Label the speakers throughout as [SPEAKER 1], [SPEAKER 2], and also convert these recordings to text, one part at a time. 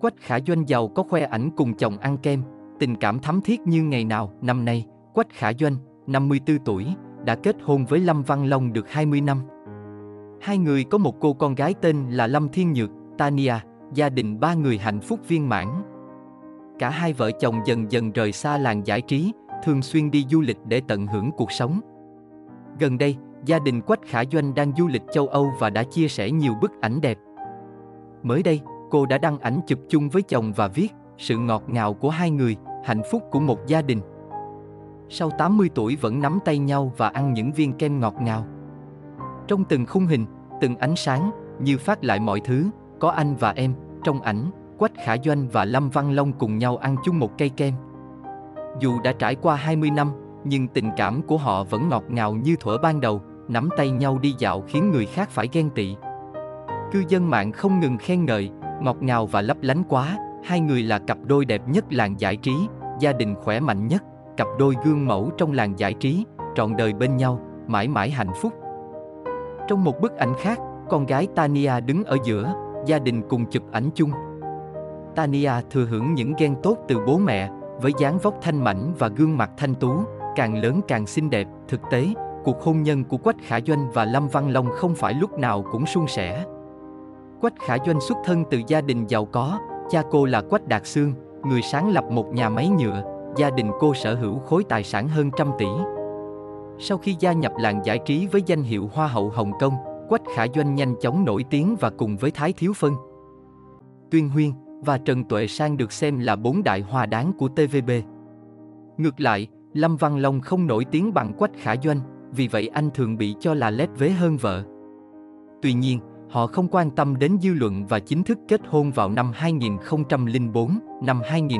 [SPEAKER 1] Quách Khả Doanh giàu có khoe ảnh cùng chồng ăn kem, tình cảm thắm thiết như ngày nào. Năm nay, Quách Khả Doanh, 54 tuổi, đã kết hôn với Lâm Văn Long được 20 năm. Hai người có một cô con gái tên là Lâm Thiên Nhược, Tania, gia đình ba người hạnh phúc viên mãn. Cả hai vợ chồng dần dần rời xa làng giải trí, thường xuyên đi du lịch để tận hưởng cuộc sống. Gần đây, gia đình Quách Khả Doanh đang du lịch châu Âu và đã chia sẻ nhiều bức ảnh đẹp. Mới đây, cô đã đăng ảnh chụp chung với chồng và viết, sự ngọt ngào của hai người, hạnh phúc của một gia đình. Sau 80 tuổi vẫn nắm tay nhau và ăn những viên kem ngọt ngào. Trong từng khung hình, từng ánh sáng, như phát lại mọi thứ, có anh và em. Trong ảnh, Quách Khả Doanh và Lâm Văn Long cùng nhau ăn chung một cây kem. Dù đã trải qua 20 năm, nhưng tình cảm của họ vẫn ngọt ngào như thuở ban đầu, nắm tay nhau đi dạo khiến người khác phải ghen tị. Cư dân mạng không ngừng khen ngợi, ngọt ngào và lấp lánh quá, hai người là cặp đôi đẹp nhất làng giải trí, gia đình khỏe mạnh nhất, cặp đôi gương mẫu trong làng giải trí, trọn đời bên nhau, mãi mãi hạnh phúc. Trong một bức ảnh khác, con gái Tania đứng ở giữa, gia đình cùng chụp ảnh chung. Tania thừa hưởng những gen tốt từ bố mẹ, với dáng vóc thanh mảnh và gương mặt thanh tú, càng lớn càng xinh đẹp. Thực tế, cuộc hôn nhân của Quách Khả Doanh và Lâm Văn Long không phải lúc nào cũng suôn sẻ. Quách Khả Doanh xuất thân từ gia đình giàu có, cha cô là Quách Đạt Xương, người sáng lập một nhà máy nhựa, gia đình cô sở hữu khối tài sản hơn 100 tỷ. Sau khi gia nhập làng giải trí với danh hiệu Hoa hậu Hồng Kông, Quách Khả Doanh nhanh chóng nổi tiếng và cùng với Thái Thiếu Phân, Tuyên Huyên và Trần Tuệ Sang được xem là bốn đại hoa đáng của TVB. Ngược lại, Lâm Văn Long không nổi tiếng bằng Quách Khả Doanh, vì vậy anh thường bị cho là lép vế hơn vợ. Tuy nhiên, họ không quan tâm đến dư luận và chính thức kết hôn vào năm 2004. Năm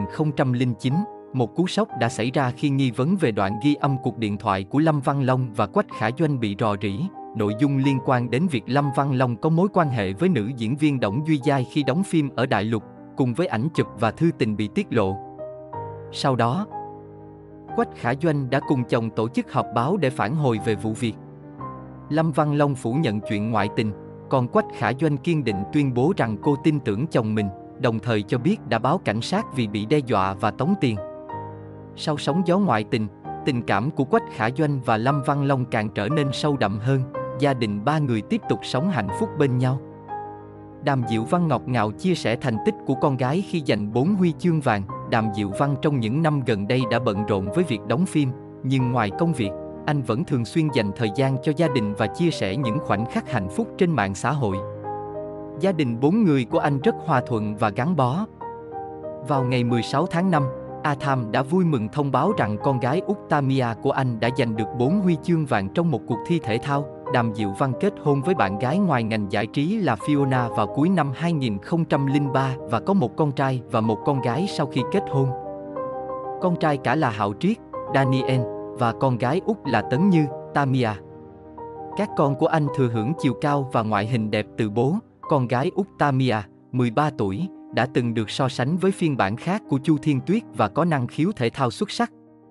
[SPEAKER 1] 2009, một cú sốc đã xảy ra khi nghi vấn về đoạn ghi âm cuộc điện thoại của Lâm Văn Long và Quách Khả Doanh bị rò rỉ. Nội dung liên quan đến việc Lâm Văn Long có mối quan hệ với nữ diễn viên Đổng Duy Giai khi đóng phim ở Đại Lục, cùng với ảnh chụp và thư tình bị tiết lộ. Sau đó, Quách Khả Doanh đã cùng chồng tổ chức họp báo để phản hồi về vụ việc. Lâm Văn Long phủ nhận chuyện ngoại tình, còn Quách Khả Doanh kiên định tuyên bố rằng cô tin tưởng chồng mình, đồng thời cho biết đã báo cảnh sát vì bị đe dọa và tống tiền. Sau sóng gió ngoại tình, tình cảm của Quách Khả Doanh và Lâm Văn Long càng trở nên sâu đậm hơn, gia đình ba người tiếp tục sống hạnh phúc bên nhau. Đàm Diệu Văn ngọt ngào chia sẻ thành tích của con gái khi giành 4 huy chương vàng. Đàm Diệu Văn trong những năm gần đây đã bận rộn với việc đóng phim, nhưng ngoài công việc, anh vẫn thường xuyên dành thời gian cho gia đình và chia sẻ những khoảnh khắc hạnh phúc trên mạng xã hội. Gia đình 4 người của anh rất hòa thuận và gắn bó. Vào ngày 16 tháng 5, Atham đã vui mừng thông báo rằng con gái út Tamia của anh đã giành được 4 huy chương vàng trong một cuộc thi thể thao. Đàm Diệu Văn kết hôn với bạn gái ngoài ngành giải trí là Fiona vào cuối năm 2003 và có một con trai và một con gái sau khi kết hôn. Con trai cả là Hạo Triết, Daniel và con gái út là Tấn Như, Tamia. Các con của anh thừa hưởng chiều cao và ngoại hình đẹp từ bố. Con gái út Tamia, 13 tuổi, đã từng được so sánh với phiên bản khác của Chu Thiên Tuyết và có năng khiếu thể thao xuất sắc.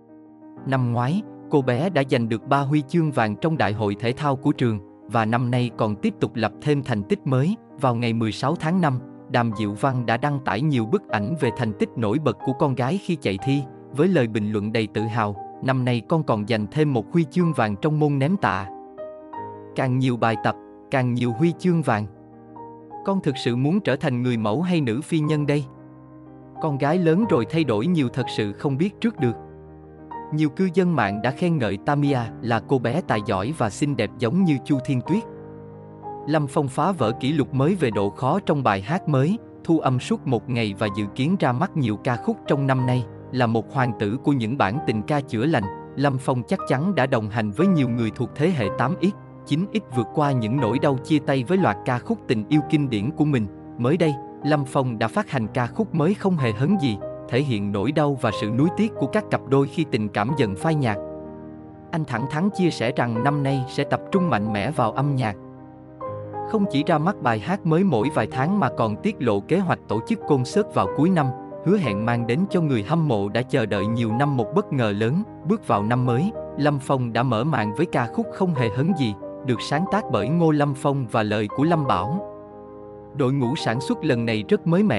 [SPEAKER 1] Năm ngoái, cô bé đã giành được 3 huy chương vàng trong đại hội thể thao của trường, và năm nay còn tiếp tục lập thêm thành tích mới. Vào ngày 16 tháng 5, Đàm Diệu Văn đã đăng tải nhiều bức ảnh về thành tích nổi bật của con gái khi chạy thi, với lời bình luận đầy tự hào, năm nay con còn giành thêm một huy chương vàng trong môn ném tạ. Càng nhiều bài tập, càng nhiều huy chương vàng. Con thực sự muốn trở thành người mẫu hay nữ phi nhân đây? Con gái lớn rồi thay đổi nhiều thật sự không biết trước được. Nhiều cư dân mạng đã khen ngợi Tamia là cô bé tài giỏi và xinh đẹp giống như Chu Thiên Tuyết. Lâm Phong phá vỡ kỷ lục mới về độ khó trong bài hát mới, thu âm suốt một ngày và dự kiến ra mắt nhiều ca khúc trong năm nay. Là một hoàng tử của những bản tình ca chữa lành, Lâm Phong chắc chắn đã đồng hành với nhiều người thuộc thế hệ 8X, 9X vượt qua những nỗi đau chia tay với loạt ca khúc tình yêu kinh điển của mình. Mới đây, Lâm Phong đã phát hành ca khúc mới Không Hề Hấn Gì, thể hiện nỗi đau và sự nuối tiếc của các cặp đôi khi tình cảm dần phai nhạt. Anh thẳng thắn chia sẻ rằng năm nay sẽ tập trung mạnh mẽ vào âm nhạc. Không chỉ ra mắt bài hát mới mỗi vài tháng mà còn tiết lộ kế hoạch tổ chức concert vào cuối năm, hứa hẹn mang đến cho người hâm mộ đã chờ đợi nhiều năm một bất ngờ lớn. Bước vào năm mới, Lâm Phong đã mở màn với ca khúc Không Hề Hấn Gì, được sáng tác bởi Ngô Lâm Phong và lời của Lâm Bảo. Đội ngũ sản xuất lần này rất mới mẻ,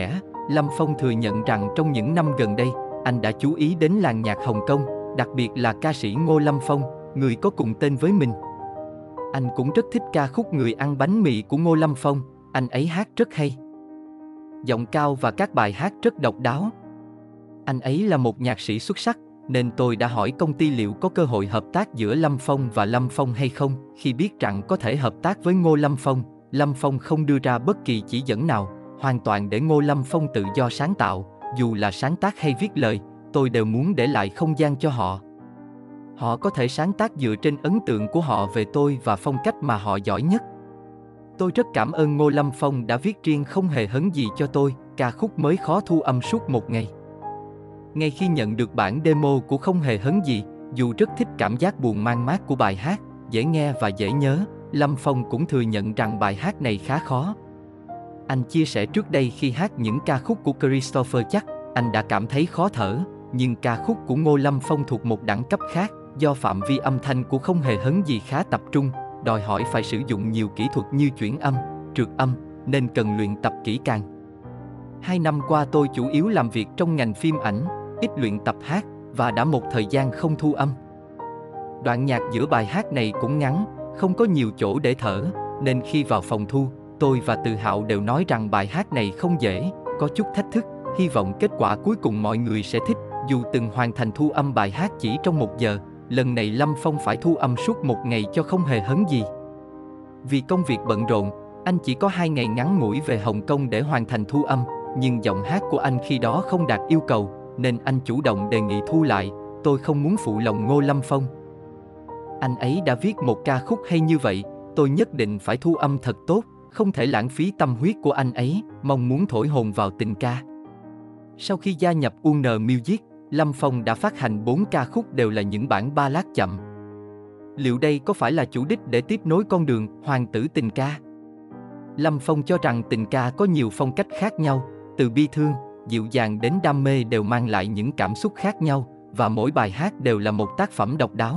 [SPEAKER 1] Lâm Phong thừa nhận rằng trong những năm gần đây, anh đã chú ý đến làng nhạc Hồng Kông, đặc biệt là ca sĩ Ngô Lâm Phong, người có cùng tên với mình. Anh cũng rất thích ca khúc Người ăn bánh mì của Ngô Lâm Phong, anh ấy hát rất hay. Giọng cao và các bài hát rất độc đáo. Anh ấy là một nhạc sĩ xuất sắc, nên tôi đã hỏi công ty liệu có cơ hội hợp tác giữa Lâm Phong và Lâm Phong hay không. Khi biết rằng có thể hợp tác với Ngô Lâm Phong không đưa ra bất kỳ chỉ dẫn nào, hoàn toàn để Ngô Lâm Phong tự do sáng tạo, dù là sáng tác hay viết lời, tôi đều muốn để lại không gian cho họ. Họ có thể sáng tác dựa trên ấn tượng của họ về tôi và phong cách mà họ giỏi nhất. Tôi rất cảm ơn Ngô Lâm Phong đã viết riêng Không Hề Hấn Gì cho tôi, ca khúc mới khó thu âm suốt một ngày. Ngay khi nhận được bản demo của Không Hề Hấn Gì, dù rất thích cảm giác buồn man mác của bài hát, dễ nghe và dễ nhớ, Lâm Phong cũng thừa nhận rằng bài hát này khá khó. Anh chia sẻ trước đây khi hát những ca khúc của Christopher chắc, anh đã cảm thấy khó thở, nhưng ca khúc của Ngô Lâm Phong thuộc một đẳng cấp khác, do phạm vi âm thanh của Không Hề Hấn Gì khá tập trung, đòi hỏi phải sử dụng nhiều kỹ thuật như chuyển âm, trượt âm, nên cần luyện tập kỹ càng. 2 năm qua tôi chủ yếu làm việc trong ngành phim ảnh, ít luyện tập hát, và đã một thời gian không thu âm. Đoạn nhạc giữa bài hát này cũng ngắn, không có nhiều chỗ để thở, nên khi vào phòng thu, tôi và Từ Hạo đều nói rằng bài hát này không dễ, có chút thách thức, hy vọng kết quả cuối cùng mọi người sẽ thích. Dù từng hoàn thành thu âm bài hát chỉ trong 1 giờ, lần này Lâm Phong phải thu âm suốt 1 ngày cho Không Hề Hấn Gì. Vì công việc bận rộn, anh chỉ có 2 ngày ngắn ngủi về Hồng Kông để hoàn thành thu âm, nhưng giọng hát của anh khi đó không đạt yêu cầu, nên anh chủ động đề nghị thu lại. Tôi không muốn phụ lòng Ngô Lâm Phong. Anh ấy đã viết một ca khúc hay như vậy, tôi nhất định phải thu âm thật tốt, không thể lãng phí tâm huyết của anh ấy, mong muốn thổi hồn vào tình ca. Sau khi gia nhập Warner Music, Lâm Phong đã phát hành 4 ca khúc đều là những bản ballad chậm. Liệu đây có phải là chủ đích để tiếp nối con đường hoàng tử tình ca? Lâm Phong cho rằng tình ca có nhiều phong cách khác nhau, từ bi thương, dịu dàng đến đam mê đều mang lại những cảm xúc khác nhau, và mỗi bài hát đều là một tác phẩm độc đáo.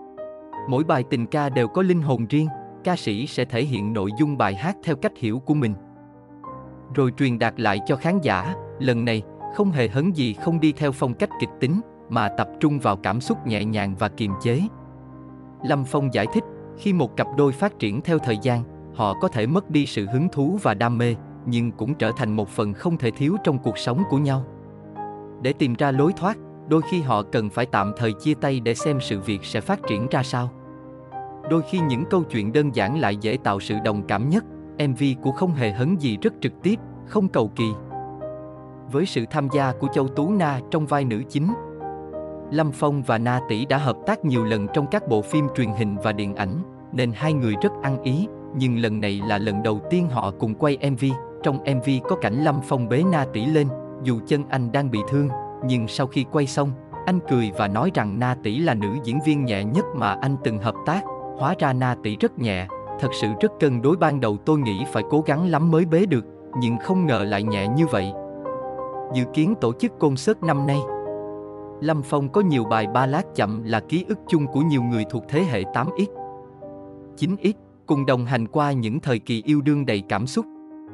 [SPEAKER 1] Mỗi bài tình ca đều có linh hồn riêng, ca sĩ sẽ thể hiện nội dung bài hát theo cách hiểu của mình, rồi truyền đạt lại cho khán giả. Lần này, Không Hề Hấn Gì không đi theo phong cách kịch tính, mà tập trung vào cảm xúc nhẹ nhàng và kiềm chế. Lâm Phong giải thích, khi một cặp đôi phát triển theo thời gian, họ có thể mất đi sự hứng thú và đam mê, nhưng cũng trở thành một phần không thể thiếu trong cuộc sống của nhau. Để tìm ra lối thoát, đôi khi họ cần phải tạm thời chia tay để xem sự việc sẽ phát triển ra sao. Đôi khi những câu chuyện đơn giản lại dễ tạo sự đồng cảm nhất. MV của Không Hề Hấn Gì rất trực tiếp, không cầu kỳ. Với sự tham gia của Châu Tú Na trong vai nữ chính, Lâm Phong và Na Tỷ đã hợp tác nhiều lần trong các bộ phim truyền hình và điện ảnh, nên hai người rất ăn ý, nhưng lần này là lần đầu tiên họ cùng quay MV. Trong MV có cảnh Lâm Phong bế Na Tỷ lên, dù chân anh đang bị thương, nhưng sau khi quay xong, anh cười và nói rằng Na Tỷ là nữ diễn viên nhẹ nhất mà anh từng hợp tác. Hóa ra Na Tỷ rất nhẹ, thật sự rất cân đối. Ban đầu tôi nghĩ phải cố gắng lắm mới bế được, nhưng không ngờ lại nhẹ như vậy. Dự kiến tổ chức concert năm nay. Lâm Phong có nhiều bài ballad chậm là ký ức chung của nhiều người thuộc thế hệ 8X, 9X, cùng đồng hành qua những thời kỳ yêu đương đầy cảm xúc.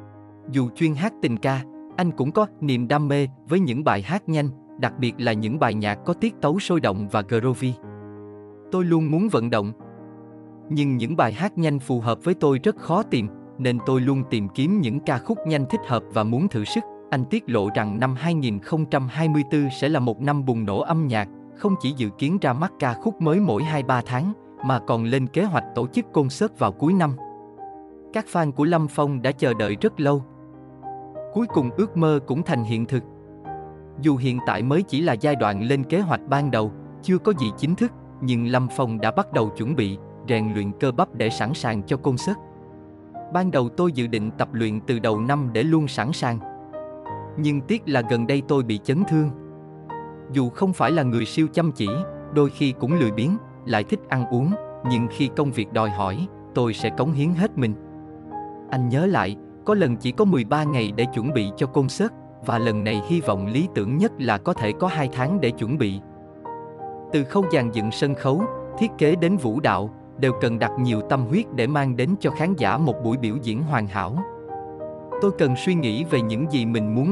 [SPEAKER 1] Dù chuyên hát tình ca, anh cũng có niềm đam mê với những bài hát nhanh, đặc biệt là những bài nhạc có tiết tấu sôi động và groovy. Tôi luôn muốn vận động, nhưng những bài hát nhanh phù hợp với tôi rất khó tìm, nên tôi luôn tìm kiếm những ca khúc nhanh thích hợp và muốn thử sức. Anh tiết lộ rằng năm 2024 sẽ là một năm bùng nổ âm nhạc, không chỉ dự kiến ra mắt ca khúc mới mỗi 2-3 tháng, mà còn lên kế hoạch tổ chức concert vào cuối năm. Các fan của Lâm Phong đã chờ đợi rất lâu. Cuối cùng ước mơ cũng thành hiện thực. Dù hiện tại mới chỉ là giai đoạn lên kế hoạch ban đầu, chưa có gì chính thức, nhưng Lâm Phong đã bắt đầu chuẩn bị, rèn luyện cơ bắp để sẵn sàng cho concert. Ban đầu tôi dự định tập luyện từ đầu năm để luôn sẵn sàng. Nhưng tiếc là gần đây tôi bị chấn thương. Dù không phải là người siêu chăm chỉ, đôi khi cũng lười biếng, lại thích ăn uống, nhưng khi công việc đòi hỏi, tôi sẽ cống hiến hết mình. Anh nhớ lại, có lần chỉ có 13 ngày để chuẩn bị cho concert, và lần này hy vọng lý tưởng nhất là có thể có 2 tháng để chuẩn bị. Từ khâu dàn dựng sân khấu, thiết kế đến vũ đạo, đều cần đặt nhiều tâm huyết để mang đến cho khán giả một buổi biểu diễn hoàn hảo. Tôi cần suy nghĩ về những gì mình muốn làm,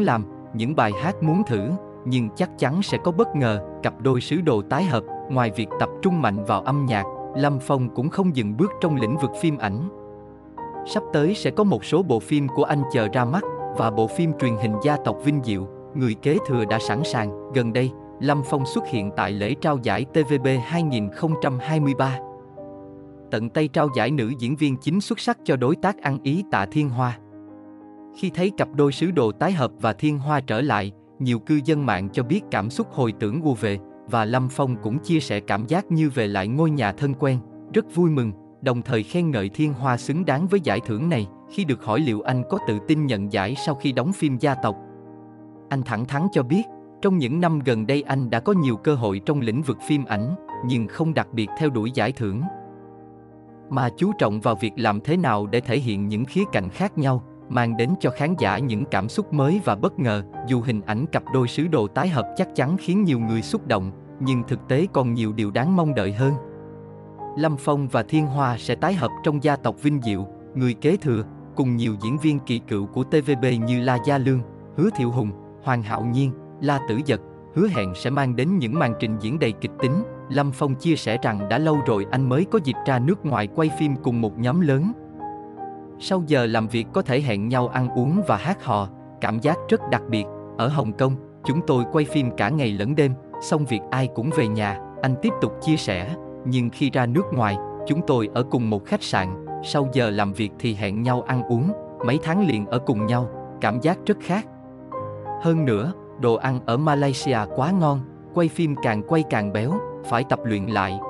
[SPEAKER 1] những bài hát muốn thử, nhưng chắc chắn sẽ có bất ngờ. Cặp đôi sứ đồ tái hợp. Ngoài việc tập trung mạnh vào âm nhạc, Lâm Phong cũng không dừng bước trong lĩnh vực phim ảnh. Sắp tới sẽ có một số bộ phim của anh chờ ra mắt, và bộ phim truyền hình Gia tộc Vinh Diệu, Người kế thừa đã sẵn sàng. Gần đây, Lâm Phong xuất hiện tại lễ trao giải TVB 2023. Tận tay trao giải nữ diễn viên chính xuất sắc cho đối tác ăn ý Tạ Thiên Hoa. Khi thấy cặp đôi sứ đồ tái hợp và Thiên Hoa trở lại, nhiều cư dân mạng cho biết cảm xúc hồi tưởng ùa về, và Lâm Phong cũng chia sẻ cảm giác như về lại ngôi nhà thân quen, rất vui mừng, đồng thời khen ngợi Thiên Hoa xứng đáng với giải thưởng này. Khi được hỏi liệu anh có tự tin nhận giải sau khi đóng phim Gia tộc, anh thẳng thắn cho biết, trong những năm gần đây anh đã có nhiều cơ hội trong lĩnh vực phim ảnh, nhưng không đặc biệt theo đuổi giải thưởng, mà chú trọng vào việc làm thế nào để thể hiện những khía cạnh khác nhau, mang đến cho khán giả những cảm xúc mới và bất ngờ. Dù hình ảnh cặp đôi sứ đồ tái hợp chắc chắn khiến nhiều người xúc động, nhưng thực tế còn nhiều điều đáng mong đợi hơn. Lâm Phong và Thiên Hoa sẽ tái hợp trong Gia tộc Vinh Diệu, Người kế thừa, cùng nhiều diễn viên kỳ cựu của TVB như La Gia Lương, Hứa Thiệu Hùng, Hoàng Hạo Nhiên, La Tử Dật, hứa hẹn sẽ mang đến những màn trình diễn đầy kịch tính. Lâm Phong chia sẻ rằng đã lâu rồi anh mới có dịp ra nước ngoài quay phim cùng một nhóm lớn. Sau giờ làm việc có thể hẹn nhau ăn uống và hát hò, cảm giác rất đặc biệt. Ở Hồng Kông, chúng tôi quay phim cả ngày lẫn đêm, xong việc ai cũng về nhà, anh tiếp tục chia sẻ. Nhưng khi ra nước ngoài, chúng tôi ở cùng một khách sạn, sau giờ làm việc thì hẹn nhau ăn uống, mấy tháng liền ở cùng nhau, cảm giác rất khác. Hơn nữa, đồ ăn ở Malaysia quá ngon, quay phim càng quay càng béo, phải tập luyện lại.